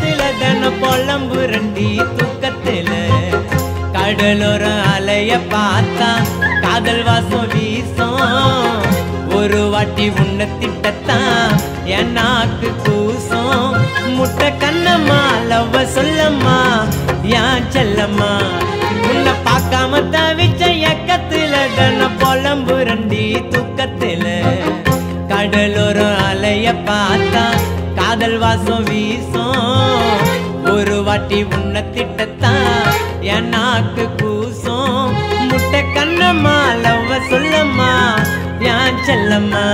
ஏக்கத்துல தன புலம்புரண்டி தூக்கத்துல கடலோர அலைய பார்த்தா காதல் வாசம் வீசும் ஒரு வாட்டி உன்னை திட்டத்தான் என் நாக்கு கூசும் முட்டை கண்ணம்மா லவ்வ சொல்லம்மா ஏன் செல்லம்மா உன்னை பார்க்காம தவிச்ச ஏக்கத்துல தன புலம்புரண்டி தூக்கத்துல கடலோர அலைய பார்த்தா காதல் வாசம் வீசும் ஒரு வாட்டி உன்னை திட்டத்தான் என் நாக்கு கூசும் முட்டை கண்ணம்மா லவ்வ சொல்லம்மா ஏன் செல்லம்மா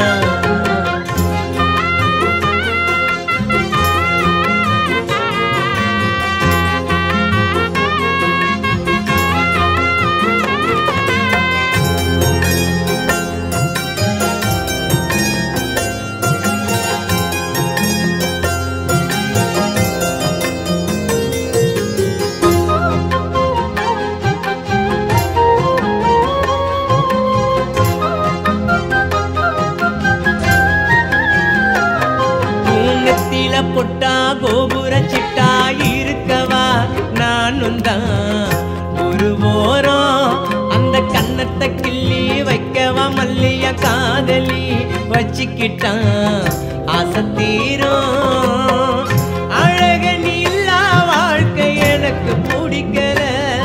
பொட்டா கோபுர சிட்டா இருக்கவா நானும் தான் ஒரு ஓரம் அந்த கண்ணத்தை கிள்ளி வைக்கவா மல்லிய காதலி வச்சுக்கிட்டான் ஆசை தீரும் அழக நீ இல்லா வாழ்க்கை எனக்கு பிடிக்கல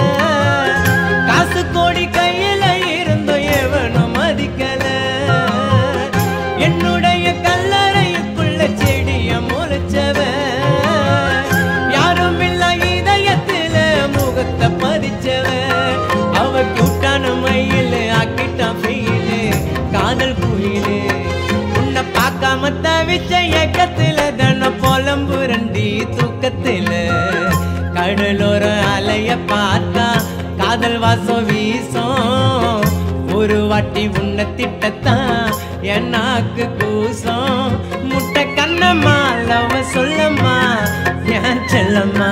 காசு கோடி கையில இருந்தோம் எவனும் மதிக்கல என்னுடைய கல்லறைக்குள்ள செடிய முளைச்சவ யாரும் இல்ல இதயத்துல முகத்தை பதிச்சவ அவ கூட்டான மயில ஆக்கிட்டான் பெயிலு காதல் புயலு உன்னை பார்க்காம தவிச்ச ஏக்கத்துல தன புலம்புரண்டி தூக்கத்துல கடலோர அலைய பார்த்தா காதல் வாசம் வீசும் ஒரு வாட்டி உன்னை திட்டத்தான் என் நாக்கு கூசும் முட்டை கண்ணம்மா லவ்வ சொல்லம்மா ஏன் செல்லம்மா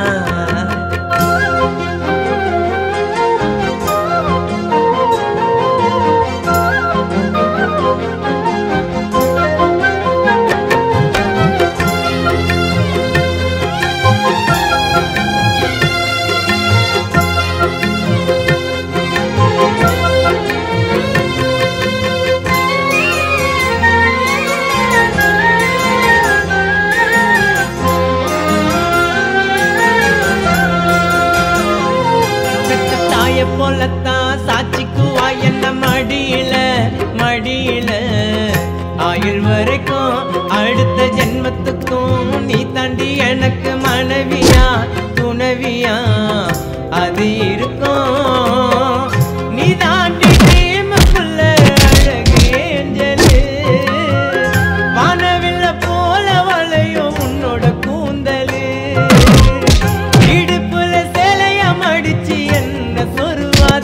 போலத்தான் சாட்சிக்குவா என்ன மடியில மடியில ஆயுள் வரைக்கும் அடுத்த ஜென்மத்துக்கும் நீ தாண்டி எனக்கு மனைவியா துணைவியா அது இருக்கும் நீ தாண்டி டீமுக்குள்ள அழகு ஏஞ்சலு வானவில்ல போல வளையும் உன்னோட கூந்தலு இடுப்புல சேலைய மடிச்சு என்ன சொருவாத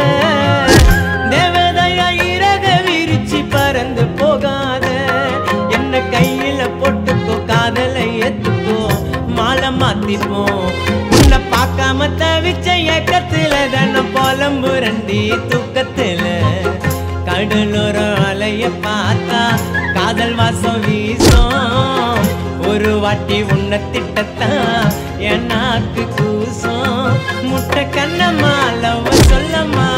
தேவதையா இறக விரிச்சு பறந்து போகாத என்ன கையில போட்டுக்கோ காதலை ஏத்துக்கோ மாலை மாத்திப்போம் உன்னை பார்க்காம தவிச்ச ஏக்கத்துல தன புலம்புரண்டி தூக்கத்துல கடலோர அலைய பார்த்தா காதல் வாசம் வீசும் ஒரு வாட்டி உன்னை திட்டத்தான் என் நாக்கு கூசும் முட்டை கண்ணம்மா லவ்வ சொல்லம்மா